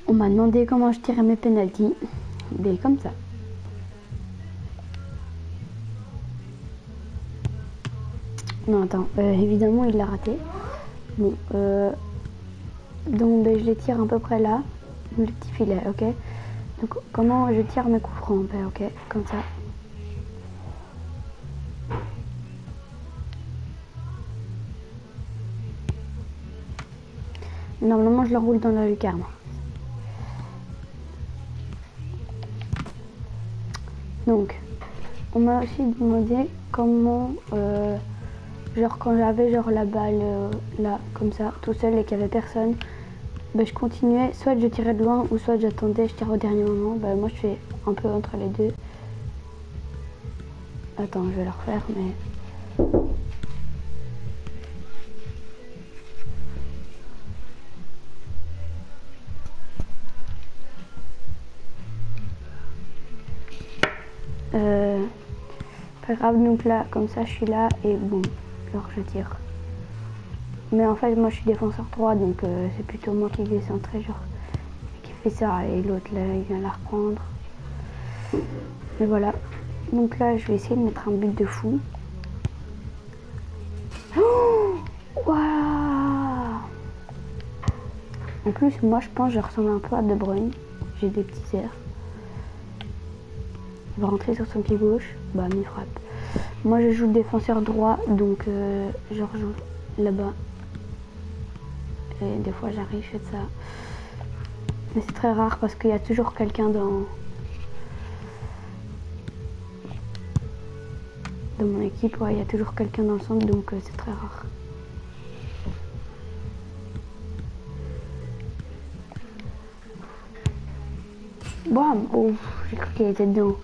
On m'a demandé comment je tirais mes penalties. Mais comme ça. Non, attends. Évidemment, il l'a raté. Bon, donc je les tire à peu près là. Le petit filet, ok. Donc comment je tire mes coups francs? Ben, ok, comme ça. Normalement, je le roule dans la lucarne. Donc, on m'a aussi demandé comment, genre quand j'avais genre la balle là, comme ça, tout seul et qu'il n'y avait personne, ben, je continuais, soit je tirais de loin ou soit j'attendais, je tirais au dernier moment. Ben, moi je fais un peu entre les deux. Attends, je vais le refaire, mais... Pas grave, donc là, comme ça, je suis là et bon, genre je tire. Mais en fait, moi je suis défenseur droit, donc c'est plutôt moi qui vais centrer, genre, qui fait ça, et l'autre là, il vient la reprendre. Et voilà. Donc là, je vais essayer de mettre un but de fou. Oh, waouh! En plus, moi je pense que je ressemble un peu à De Bruyne. J'ai des petits airs. Il va rentrer sur son pied gauche, bah il frappe. Moi je joue défenseur droit, donc je rejoue là-bas. Et des fois j'arrive, je fais de ça. Mais c'est très rare parce qu'il y a toujours quelqu'un dans mon équipe. Ouais, il y a toujours quelqu'un dans le centre, donc c'est très rare. Bam! Oh, j'ai cru qu'il était dedans.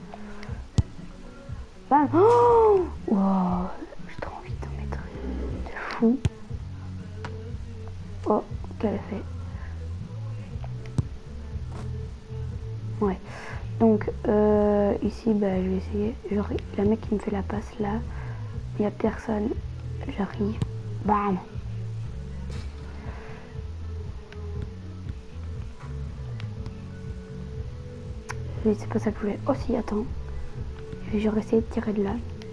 Bam! Oh! Wow, j'ai trop envie d'en mettre de fou. Oh, quel effet. Ouais. Donc ici, bah, je vais essayer. Genre, le mec qui me fait la passe là, il n'y a personne. J'arrive. Bam! Mais c'est pas ça que je voulais. Oh si, attends. Je vais genre essayer de tirer de là.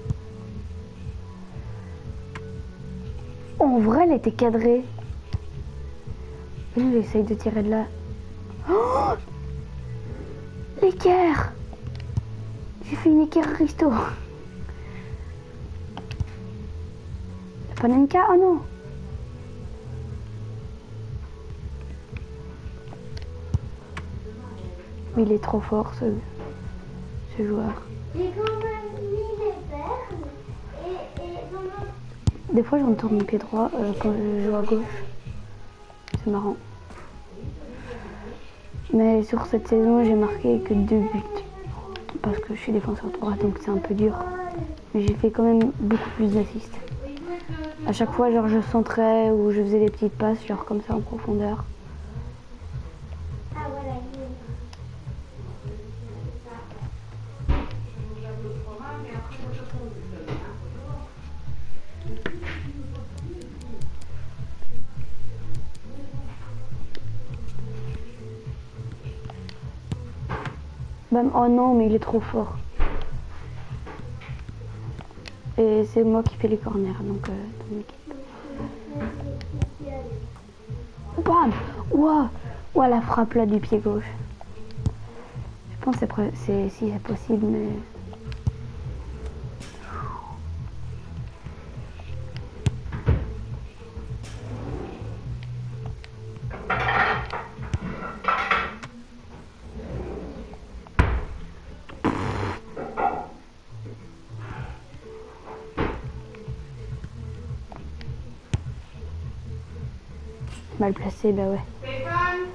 Oh, en vrai, elle était cadrée. Et là, j'essaye de tirer de là. Oh! L'équerre! J'ai fait une équerre Risto. Panenka, oh non! Mais il est trop fort ce joueur. J'ai quand même mis les perles et Des fois j'en tourne mon pied droit quand je joue à gauche. C'est marrant. Mais sur cette saison j'ai marqué que 2 buts. Parce que je suis défenseur droit donc c'est un peu dur. Mais j'ai fait quand même beaucoup plus d'assists. À chaque fois genre je centrais ou je faisais des petites passes genre comme ça en profondeur. ah voilà. Bam, oh non mais il est trop fort. Et c'est moi qui fais les corners donc dans l'équipe. Bam! Ouah! Ouah la frappe là du pied gauche. Je pense que si c'est possible mais... Mal placé, bah ouais. Stéphane.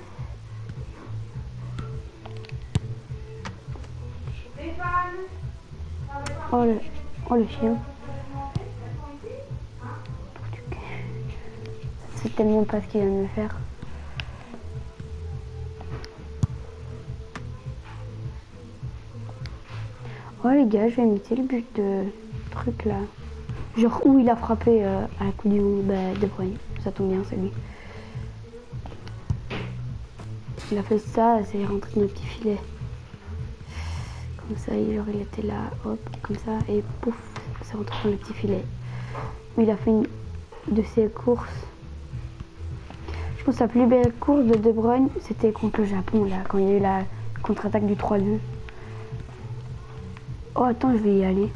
Stéphane. Oh le chien. C'est tellement pas ce qu'il vient de me faire. Oh les gars, je vais imiter le but de truc là. Genre où il a frappé à la Coupe du Monde, bah, De Bruyne. Ça tombe bien, c'est lui. Il a fait ça, c'est rentré dans le petit filet. Comme ça, genre il était là, hop, comme ça, et pouf, c'est rentré dans le petit filet. Mais il a fait une de ses courses. Je pense que sa plus belle course de De Bruyne, c'était contre le Japon, là, quand il y a eu la contre-attaque du 3-2. Oh, attends, je vais y aller.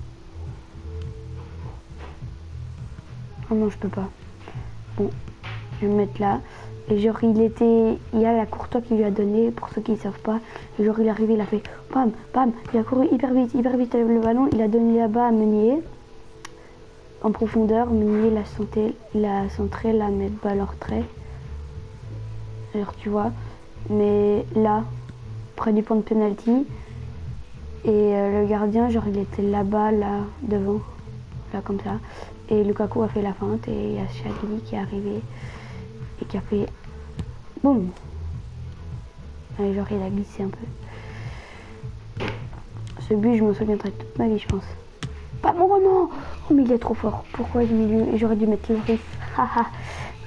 Oh non, je peux pas. Bon, je vais me mettre là. Et genre, il y a la Courtois qui lui a donné, pour ceux qui ne savent pas. Et genre, il est arrivé, il a fait pam, pam. Il a couru hyper vite avec le ballon. Il a donné là-bas à Meunier, en profondeur. Meunier l'a centré, là, mais balle hors trait. Alors, tu vois. Mais là, près du point de penalty. Et le gardien, genre, il était là-bas, là, devant. Là, comme ça. Et Lukaku a fait la feinte. Et il y a Chadli qui est arrivé. Et qui a fait boum. Et genre il a glissé un peu. Ce but je m'en souviendrai toute ma vie je pense. Pas mon non. Oh mais il est trop fort. Pourquoi j'ai mis lui? J'aurais dû mettre Loris. Haha.